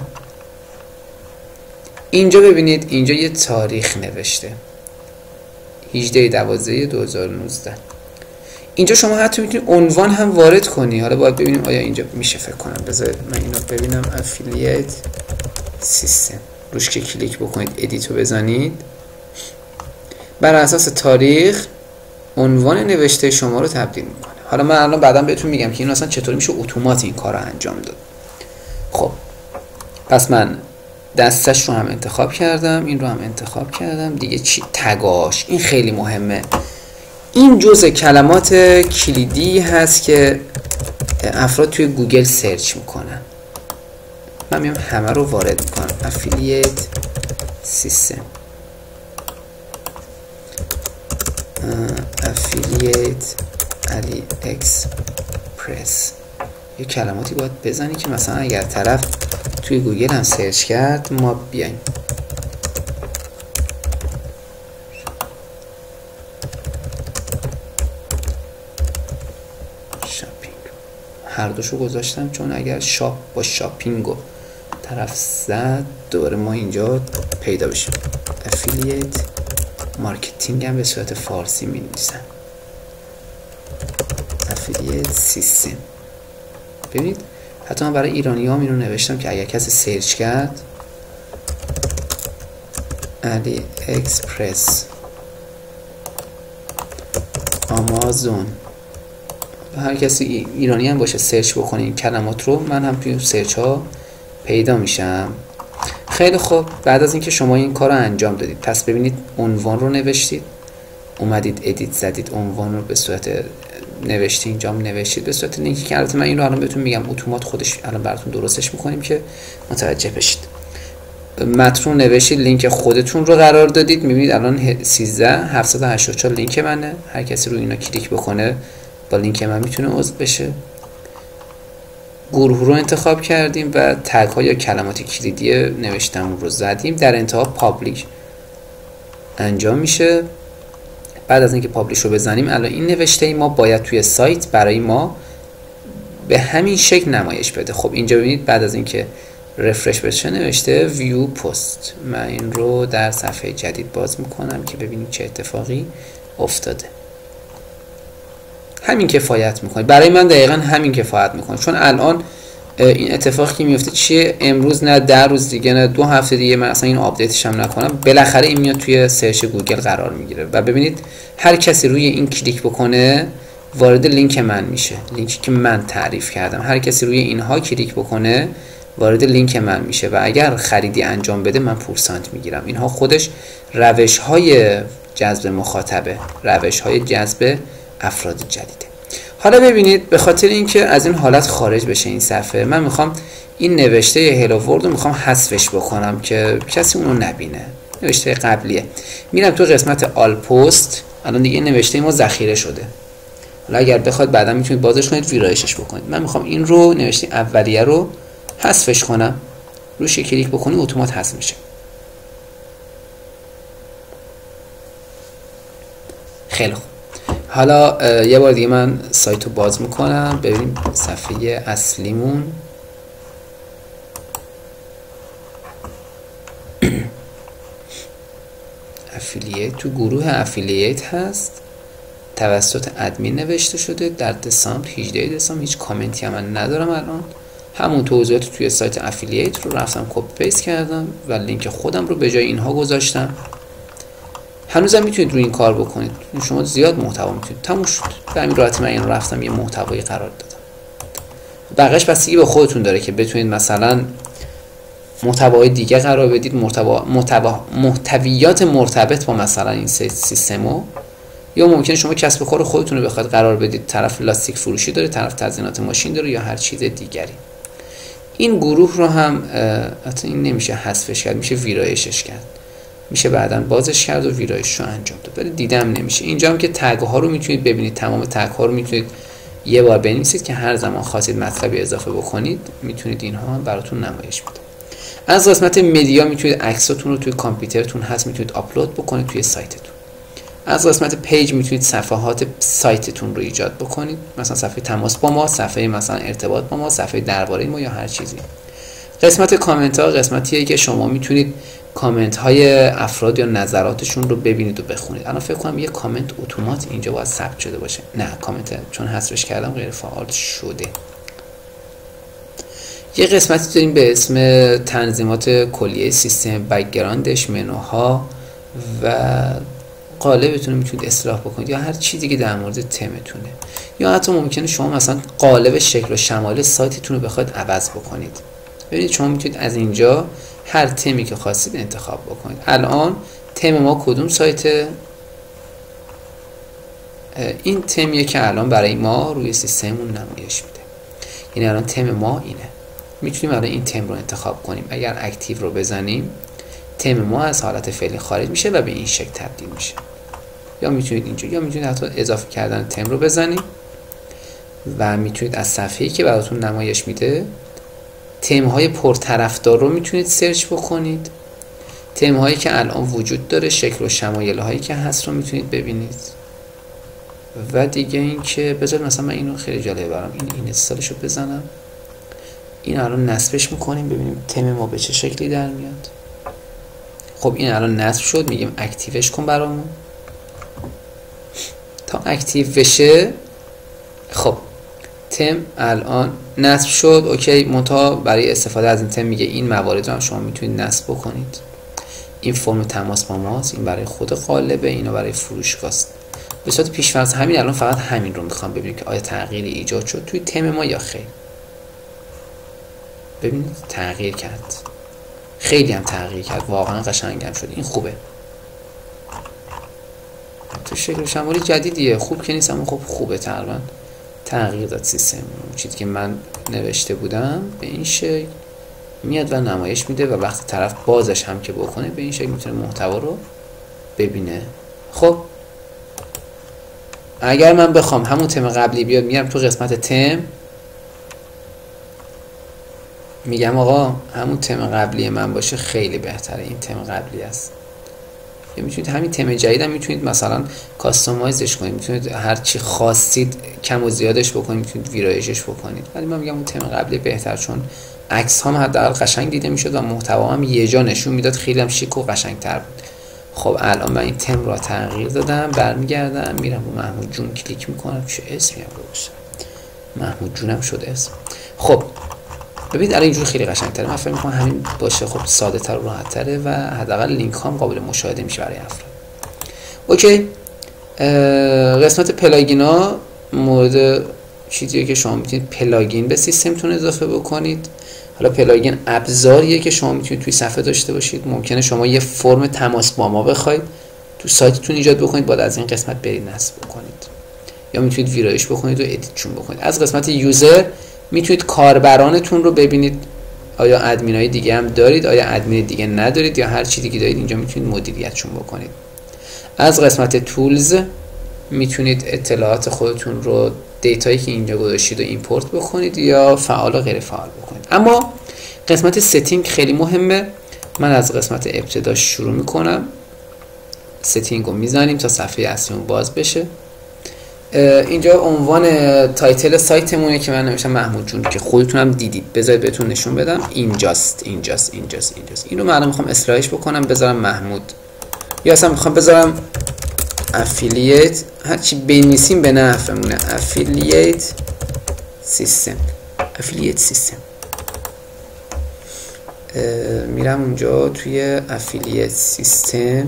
اینجا ببینید اینجا یه تاریخ نوشته، هجده دوازده دو هزار و نوزده. اینجا شما حتی میتونید عنوان هم وارد کنی. حالا باید ببینیم آیا اینجا میشه. فکر کنم بذار من اینو ببینم. افیلیت سیستم روش که کلیک بکنید، ادیتو بزنید، بر اساس تاریخ عنوان نوشته شما رو تبدیل میکنه. حالا من الان بعدا بهتون میگم که این اصلا چطوری میشه اتومات این کار رو انجام داد. خب پس من دستش رو هم انتخاب کردم، این رو هم انتخاب کردم. دیگه چی؟ تگاش. این خیلی مهمه. این جزء کلمات کلیدی هست که افراد توی گوگل سرچ میکنن. من میام همه رو وارد میکنم. افیلیت سیستم افیلیت علی اکسپرس. یه کلماتی باید بزنی که مثلا اگر طرف توی گوگل هم سرچ کرد ما بیایم. شاپینگ هر دوشو گذاشتم چون اگر شاپ با شاپینگو طرف زد دوباره ما اینجا پیدا بشیم. افیلیت مارکتینگ هم به صورت فارسی می نویسن. افیلیت سیستم. ببینید حتی من برای ایرانی ها اینو نوشتم که اگر کسی سرچ کرد علی اکسپرس، آمازون، هر کسی ایرانی هم باشه سرچ بکنه این کلمات رو من هم توی سرچ ها پیدا میشم. خیلی خوب، بعد از اینکه شما این کار رو انجام دادید پس ببینید عنوان رو نوشتید، اومدید ادیت زدید، عنوان رو به صورت نوشته اینجا نوشتید به صورت لینکی که البته من این رو الان بهتون میگم اتومات خودش الان براتون درستش میکنیم که متوجه بشید. متن رو نوشتید، لینک خودتون رو قرار دادید، میبینید الان سیزده هفتصد و هشتاد و چهار لینک منه، هر کسی رو اینا کلیک بکنه با لینک من میتونه عضو بشه. گروه رو انتخاب کردیم و تگ ها یا کلمات کلیدی نوشتم رو زدیم. در انتها پابلیش انجام میشه. بعد از اینکه پابلیش رو بزنیم الان این نوشته ای ما باید توی سایت برای ما به همین شکل نمایش بده. خب اینجا ببینید بعد از اینکه رفرش بشه نوشته ویو پست. من این رو در صفحه جدید باز میکنم که ببینید چه اتفاقی افتاده. همین کفایت میکنه برای من، دقیقا همین کفایت میکنه. چون الان این اتفاقی که میفته چیه؟ امروز نه ده روز دیگه نه دو هفته دیگه من اصلا این آپدیتش هم نکنم بالاخره این میاد توی سرچ گوگل قرار میگیره و ببینید هر کسی روی این کلیک بکنه وارد لینک من میشه، لینکی که من تعریف کردم. هر کسی روی اینها کلیک بکنه وارد لینک من میشه و اگر خریدی انجام بده من پورسانت میگیرم. اینها خودش روش های جذب مخاطبه، روش های جذب افراد جدیده. حالا ببینید به خاطر اینکه از این حالت خارج بشه این صفحه، من میخوام این نوشته هلو ورلد رو میخوام حذفش بکنم که کسی اونو نبینه. نوشته قبلیه. میرم تو قسمت آل پست. الان دیگه نوشته ما ذخیره شده. حالا اگر بخواد بعدا میتونید بازش کنید ویرایشش بکنید. من میخوام این رو نوشته اولیه رو حذفش کنم. روش کلیک بکنید اتومات حذف میشه. خیلی خوب. حالا یه بار دیگه من سایت رو باز میکنم. ببینیم صفحه اصلیمون افیلیت تو گروه افیلیت هست، توسط ادمین نوشته شده در دسامبر هجده دسامبر. هیچ کامنتی هم من ندارم الان، همون توضیحات توی سایت افیلیت رو رفتم کپی پیست کردم و لینک خودم رو به جای اینها گذاشتم. هنوزم میتونید روی این کار بکنید، شما زیاد محتوا میتونید. تموم شد. به همین راحتی من این رو رفتم یه محتوایی قرار دادم. بقیش بستگی به خودتون داره که بتونید مثلا محتوای دیگه قرار بدید، محتوا محتوا محتویات مرتبط با مثلا این سیستمو، یا ممکنه شما کسب و کار خودتون رو بخواید قرار بدید، طرف لاستیک فروشی داره، طرف تزیینات ماشین داره یا هر چیز دیگری. این گروه رو هم حتی این نمیشه حذفش کرد، میشه ویرایشش کرد، میشه بعداً بازش کرد و ویرایش رو انجام داد، ولی دیدم نمیشه. اینجا هم که تگ ها رو میتونید ببینید، تمام تگ ها رو میتونید یه بار بنویسید که هر زمان خواستید مطلبی اضافه بکنید میتونید اینها براتون نمایش بده. از قسمت مدیا میتونید عکساتون رو توی کامپیوترتون هست میتونید آپلود بکنید توی سایتتون. از قسمت پیج میتونید صفحات سایتتون رو ایجاد بکنید، مثلا صفحه تماس با ما، صفحه مثلا ارتباط با ما، صفحه درباره ما یا هر چیزی. قسمت کامنت ها قسمتیه که شما میتونید کامنت های افراد یا نظراتشون رو ببینید و بخونید. الان فکر کنم یه کامنت اتومات اینجا باید ثبت شده باشه. نه، کامنت چون حذفش کردم غیر فعال شده. یه قسمتی داریم به اسم تنظیمات کلیه سیستم، بک‌گراندش، منوها و قالبتون رو میتونید اصلاح بکنید یا هر چیزی که در مورد تمتونه، یا حتی ممکنه شما مثلا قالب شکل و شمال سایتتون رو بخواید عوض بکنید. ببینید شما میتونید از اینجا هر تمی که خواستید انتخاب بکنید. الان تم ما کدوم سایت؟ این تمیه که الان برای ما روی سیستممون نمایش میده. یعنی الان تم ما اینه. میتونیم الان این تم رو انتخاب کنیم. اگر اکتیو رو بزنیم تم ما از حالت فعلی خارج میشه و به این شکل تبدیل میشه. یا میتونید اینجا یا میتونید حتی اضافه کردن تم رو بزنید و میتونید از صفحه‌ای که براتون نمایش میده تم های پرطرفدار رو میتونید سرچ بکنید. تم هایی که الان وجود داره، شکل و شمایل هایی که هست رو میتونید ببینید. و دیگه این که بذار مثلا من اینو خیلی جالبه برام این این استایلش رو بزنم. این الان نصبش میکنیم ببینیم تم ما به چه شکلی در میاد. خب این الان نصب شد، میگیم اکتیوش کن برامون تا اکتیو بشه. خب تم الان نصب شد، اوکی. منتها برای استفاده از این تم میگه این موارد رو هم شما میتونید نصب بکنید. این فرم تماس با ماست، این برای خود قالبه، اینا برای فروشگاه است. به صورت پیش‌فرض همین الان فقط همین رو میخوام ببینیم که آیا تغییری ایجاد شد توی تم ما یا خیر. ببینید تغییر کرد، خیلی هم تغییر کرد، واقعا قشنگم شد. این خوبه. تو شکل شمالی جدیدیه، خوب که نیست اما خب خوبه. تقریبا تغییر داد سیستم. چیزی که من نوشته بودم به این شکل میاد و نمایش میده و وقتی طرف بازش هم که بکنه به این شکل میتونه محتوا رو ببینه. خب اگر من بخوام همون تم قبلی بیاد، میام تو قسمت تم میگم آقا همون تم قبلی من باشه خیلی بهتره، این تم قبلی است. یا میتونید همین تم جدید هم میتونید مثلا کاستومایزش کنید، میتونید هر چی خواستید کم و زیادش بکنید، میتونید ویرایشش بکنید. ولی من میگم اون تم قبلی بهتر، چون عکس هم حداقل قشنگ دیده میشد و محتوا هم یه جا نشون میداد، خیلی هم شیک و قشنگتر بود. خب الان من این تم رو تغییر دادم، برمیگردم میرم رو محمود جون کلیک میکنم، چه اسمی هم رو باشه، محمود جونم شد اسم. خب ببینید الان اینجوری خیلی قشنگتره. من فکر می‌کنم همین باشه، خب ساده تر و راحت تره و حداقل لینک هم قابل مشاهده میشه برای افراد. اوکی. قسمت پلاگینا مورد چیزیه که شما میتونید پلاگین به سیستمتون اضافه بکنید. حالا پلاگین ابزاریه که شما میتونید توی صفحه داشته باشید. ممکنه شما یه فرم تماس با ما بخواید تو سایتتون ایجاد بکنید، بعد از این قسمت برید نصب بکنید، یا میتونید ویرایش بکنید و ادیتشون بکنید. از قسمت یوزر میتونید کاربرانتون رو ببینید، آیا ادمینای دیگه هم دارید، آیا ادمین دیگه ندارید، یا هر چی دیگه دارید اینجا میتونید مدیریتشون بکنید. از قسمت تولز میتونید اطلاعات خودتون رو، دیتایی که اینجا گذاشتید رو ایمپورت بکنید یا فعال و غیر فعال بکنید. اما قسمت ستینگ خیلی مهمه. من از قسمت ابتدا شروع میکنم. ستینگ رو میزنیم تا صفحه اصلیمون باز بشه. اینجا عنوان تایتل سایتمونه که من نوشتم محمود جون، که خودتون هم دیدید. بذارید بهتون نشون بدم. اینجاست اینجاست اینجاست اینجاست. اینو من میخوام اصلاحش بکنم، بذارم محمود، یا اصلا میخوام بذارم افیلیت، هرچی بنویسیم به نفعمونه. افیلیت سیستم، افیلیت سیستم. میرم اونجا توی افیلیت سیستم،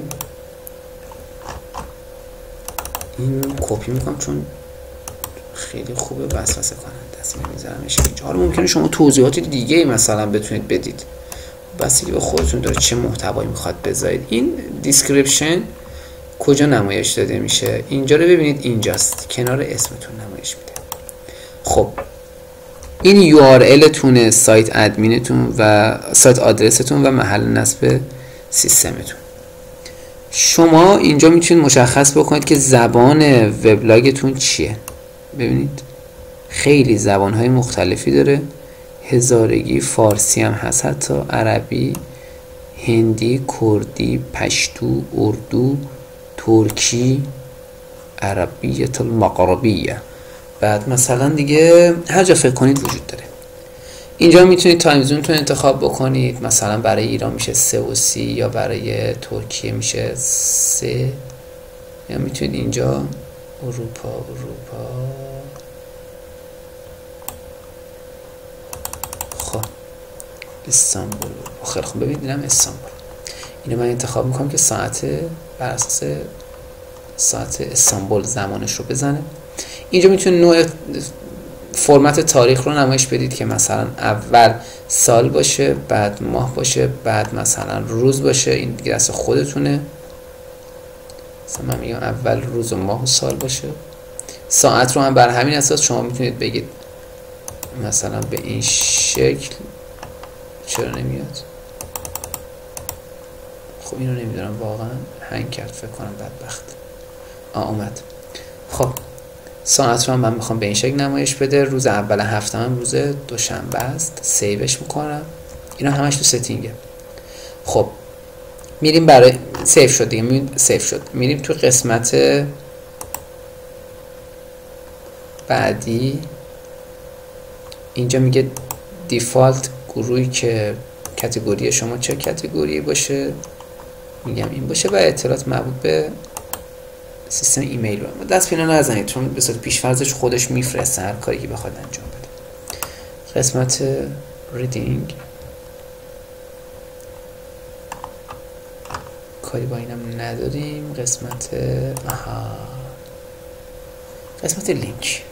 این کپی میکنم چون خیلی خوبه، وسوسه کننده است. میذارمش اینجا. حالا ممکنه شما توضیحات دیگه مثلا بتونید بدید، بس که به خودتون داره چه محتوایی میخواد بذارید. این دیسکریپشن کجا نمایش داده میشه؟ اینجا رو ببینید، اینجاست کنار اسمتون نمایش میده. خب این یو آر ال تونه، سایت ادمینتون و سایت آدرستون و محل نصب سیستمتون. شما اینجا میتونید مشخص بکنید که زبان وبلاگتون چیه. ببینید خیلی زبانهای مختلفی داره، هزارگی، فارسی هم هست، حتی عربی، هندی، کردی، پشتو، اردو، ترکی، عربیت المغربیه. بعد مثلا دیگه هر جا فکر کنید وجود داره. اینجا میتونید تایم زونتون انتخاب بکنید، مثلا برای ایران میشه سه و سی، یا برای ترکیه میشه سه، یا میتونید اینجا اروپا اروپا خب استانبول. خیلی خوب، ببینید اینم استانبول. اینو من انتخاب میکنم که ساعت بر اساس ساعت استانبول زمانش رو بزنه. اینجا میتونید نوع فرمت تاریخ رو نمایش بدید که مثلا اول سال باشه، بعد ماه باشه، بعد مثلا روز باشه. این دیگه دست خودتونه. مثلا من میگم اول روز و ماه و سال باشه. ساعت رو هم بر همین اساس شما میتونید بگید مثلا به این شکل. چرا نمیاد؟ خب اینو نمیدونم واقعا هنگ کرد فکر کنم بدبخت. آ اومد. خب ساعت رو هم من میخوام به این شکل نمایش بده. روز اول هفته هم روز دوشنبه است. سیوش میکنم. اینا همش تو ستینگه. خب میریم برای سیو شد دیگه. میریم سیو شد. میریم تو قسمت بعدی. اینجا میگه دیفالت گروهی که کاتگوری شما چه کاتگوری باشه، میگم این باشه و اطلاعات مربوط به سیستم ایمیل رو دست پینا نزنید چون به صورت پیش‌فرضش خودش میفرسته هر کاری که بخواد انجام بده. قسمت ریدینگ کاری با اینم نداریم. قسمت آها قسمت لینک.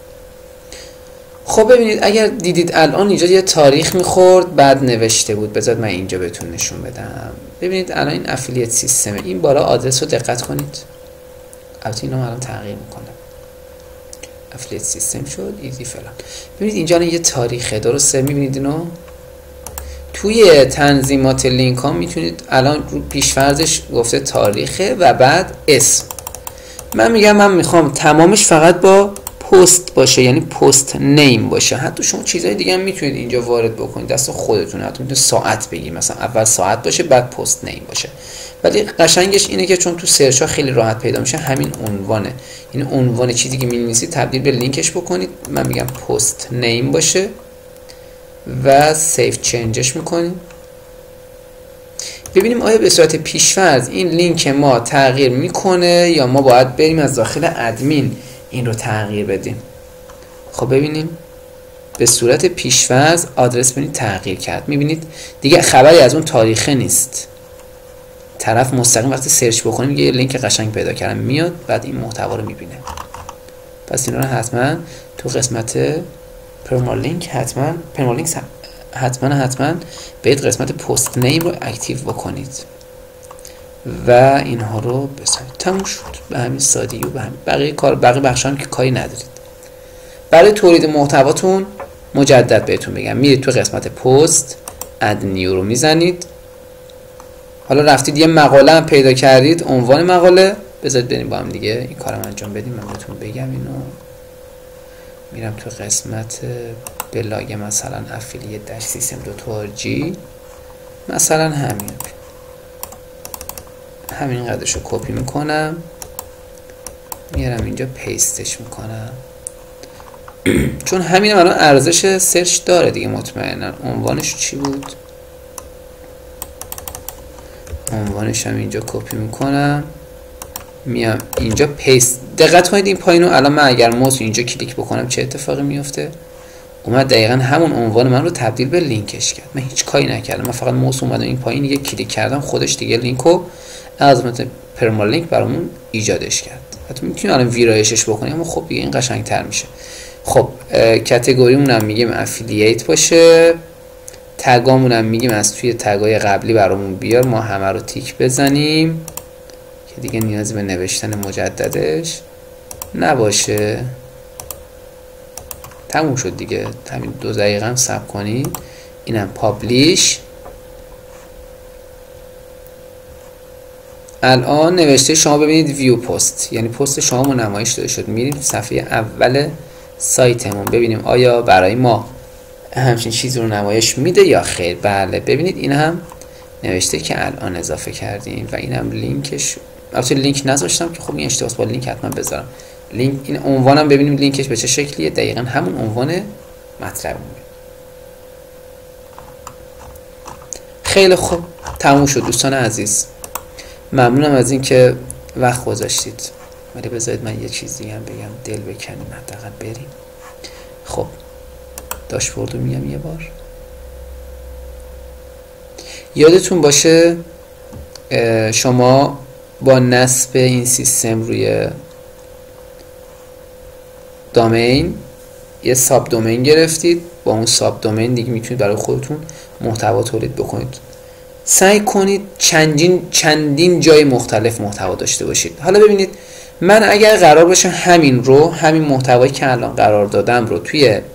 خب ببینید اگر دیدید الان اینجا یه تاریخ میخورد بعد نوشته بود. بذارید من اینجا بهتون نشون بدم. ببینید الان این افیلیت سیستمه. این بالا آدرس رو دقت کنید. البته اینا الان تغییر میکنه. افیلیت سیستم شد ایزی فلان. ببینید اینجا یه تاریخه درسته. میبینید اینو توی تنظیمات لینک ها میتونید الان رو پیشفرضش گفته تاریخه و بعد اسم. من میگم من میخوام تمامش فقط با پست باشه، یعنی پست نیم باشه. حتی شما چیزهای دیگه هم میتونید اینجا وارد بکنید دست خودتونه. حتی میتونید ساعت بگید مثلا اول ساعت باشه بعد پست نیم باشه. ولی قشنگش اینه که چون تو سرچ ها خیلی راحت پیدا میشه همین عنوانه. این عنوان چیزی که می‌نویسید تبدیل به لینکش بکنید. من میگم پست نیم باشه و سیو چنجش میکنیم. ببینیم آیا به صورت پیش‌فرض این لینک ما تغییر میکنه یا ما باید بریم از داخل ادمین این رو تغییر بدیم. خب ببینیم به صورت پیش‌فرض آدرس ببینید تغییر کرد. میبینید دیگه خبری از اون تاریخه نیست. طرف مستقیم وقتی سرچ بکنیم میگه یه لینک قشنگ پیدا کردم میاد بعد این محتوا رو میبینه. پس اینا رو حتما تو قسمت پرمالینک حتما پرمالینک حتما حتما به قسمت پست نیم رو اکتیو بکنید و اینها رو بزنید. تموم شد. به همین سادگی و به همین بقیه کار بقیه بخشا هم که کاری ندارید. برای تولید محتواتون مجدد بهتون بگم میرید تو قسمت پست اد نیو رو میزنید. حالا رفتید یه مقاله هم پیدا کردید عنوان مقاله بذارید بریم با هم دیگه این کارم انجام بدیم. من بهتون بگم اینو میرم تو قسمت بلاگ مثلا افیلیت داش سیستم دات او آر جی مثلا همین همین قدرشو کپی میکنم میارم اینجا پیستش میکنم چون همین الان ارزش سرچ داره دیگه مطمئنا. عنوانش چی بود؟ عنوانش هم اینجا کپی میکنم میام اینجا پیست. دقت کنید این پایینو الان من اگر موس اینجا کلیک بکنم چه اتفاقی میفته؟ اومد دقیقا همون عنوان من رو تبدیل به لینکش کرد. من هیچ کاری نکردم. من فقط موس اومدم این پایین یه کلیک کردم خودش دیگه لینکو از مت پرمالینک برامون ایجادش کرد. حتی میتونیم الان ویرایشش بکنیم اما خب دیگه این قشنگتر میشه. خب کاتگوریمون هم میگیم افیلیت باشه. تگامون هم میگیم از توی تگای قبلی برامون بیار. ما همه رو تیک بزنیم که دیگه نیازی به نوشتن مجددش نباشه. تموم شد دیگه. همین دو دقیقه هم صبر کنید. اینم پابلیش. الان نوشته شما ببینید ویو پست، یعنی پست شما نمایش داده شد. میریم صفحه اول سایتمون ببینیم آیا برای ما همچین چیزی رو نمایش میده یا خیر. بله ببینید این هم نوشته که الان اضافه کردیم و اینم لینکش. البته لینک نذاشتم که خب این اشتباس، با لینک حتما بذارم. لینک این عنوانم ببینیم لینکش به چه شکلیه. دقیقاً همون عنوان مطلبمونه. خیلی خوب تموم شد دوستان عزیز. ممنونم از اینکه وقت گذاشتید. ولی بذارید من یه چیز دیگه هم بگم دل بکنیم حداقل بریم. خب داشبوردو میگم یه بار. یادتون باشه شما با نصب این سیستم روی دامین یه ساب دومین گرفتید. با اون ساب دومین دیگه میتونید برای خودتون محتوا تولید بکنید. سعی کنید چندین چندین جای مختلف محتوا داشته باشید. حالا ببینید من اگر قرار باشه همین رو همین محتوایی که الان قرار دادم رو توی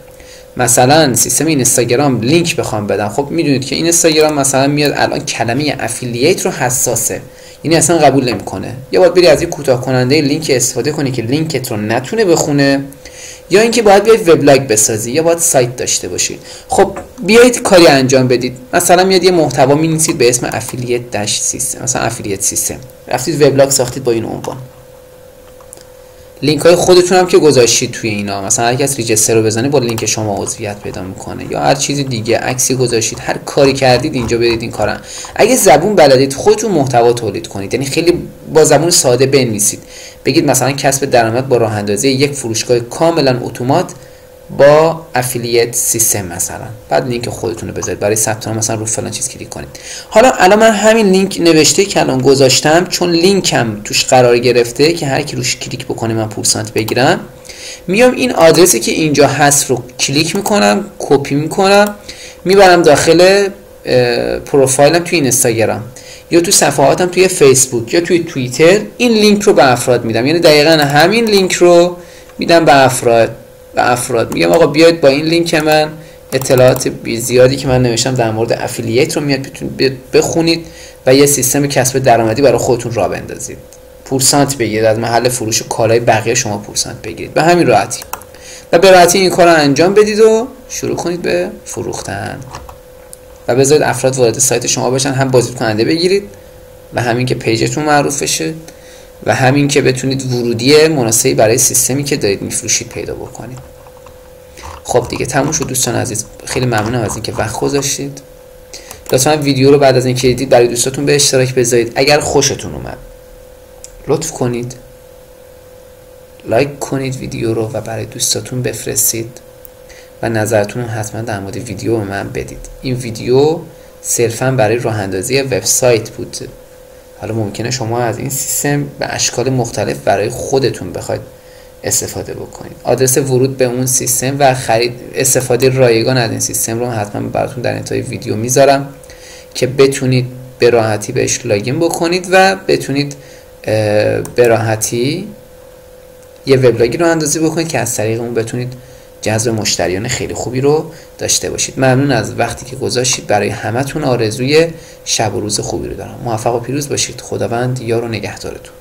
مثلا سیستم اینستاگرام لینک بخوام بدم، خب میدونید که این اینستاگرام مثلا میاد الان کلمه افیلیت رو حساسه، یعنی اصلا قبول نمیکنه. یا باید بری از یک کوتاه کننده لینک استفاده کنی که لینکت رو نتونه بخونه، یا اینکه باید بیاید وبلاگ بسازی، یا باید سایت داشته باشید. خب بیایید کاری انجام بدید. مثلا میاد یه محتوا می‌نویسید به اسم افیلیت داش سیستم، مثلا افیلیت سیستم، رفتید وبلاگ ساختید با این عنوان. لینک های خودتون هم که گذاشتید توی اینا، مثلا هر کس ریجستر رو بزنه با لینک شما عضویت پیدا میکنه، یا هر چیز دیگه، عکسی گذاشتید، هر کاری کردید اینجا برید این کارا. اگه زبون بلدید خودتون محتوا تولید کنید، یعنی خیلی با زبون ساده بنویسید، بگید مثلا کسب درآمد با راه اندازی یک فروشگاه کاملا اتومات با افیلیت سیستم مثلا، بعد لینک خودتون رو بذارید، برای ثبت نام مثلا رو فلان چیز کلیک کنید. حالا الان من همین لینک نوشته که الان گذاشتم، چون لینکم توش قرار گرفته که هر کی روش کلیک بکنه من پورسانت بگیرم، میام این آدرسی که اینجا هست رو کلیک میکنم، کپی میکنم، میبرم داخل پروفایلم توی اینستاگرام، یا تو صفحاتم توی فیسبوک، یا توی توییتر، این لینک رو به افراد میدم. یعنی دقیقاً همین لینک رو میدم به افراد به افراد میگم آقا بیاید با این لینک من اطلاعات زیادی که من نوشتم در مورد افیلیت رو میاد بخونید و یه سیستم کسب درآمدی برای خودتون راه بندازید، پورسانت بگیرید، از محل فروش کالای بقیه شما پورسانت بگیرید به همین راحتی. و به راحتی این کار رو انجام بدید و شروع کنید به فروختن و بذارید افراد وارد سایت شما بشن، هم بازدید کننده بگیرید و همین که پیجتون معروف بشه و همین که بتونید ورودی مناسبی برای سیستمی که دارید میفروشید پیدا بکنید. خب دیگه تموم شد دوستان عزیز. خیلی ممنونم از اینکه وقت گذاشتید. لطفا ویدیو رو بعد از اینکه دیدید برای دوستاتون به اشتراک بذارید. اگر خوشتون اومد لطف کنید لایک کنید ویدیو رو و برای دوستاتون بفرستید و نظرتون رو حتما در مورد ویدیو به من بدید. این ویدیو صرفا برای راه اندازی وبسایت بود. حالا ممکنه شما از این سیستم به اشکال مختلف برای خودتون بخواید استفاده بکنید. آدرس ورود به اون سیستم و خرید استفاده رایگان از این سیستم رو حتما براتون در انتهای ویدیو میذارم که بتونید به راحتی بهش لاگین بکنید و بتونید به راحتی یه وبلاگی رو اندازی بکنید که از طریق اون بتونید جذب مشتریان خیلی خوبی رو داشته باشید. ممنون از وقتی که گذاشتید. برای همتون آرزوی شب و روز خوبی رو دارم. موفق و پیروز باشید. خداوند یار و نگهدارتون.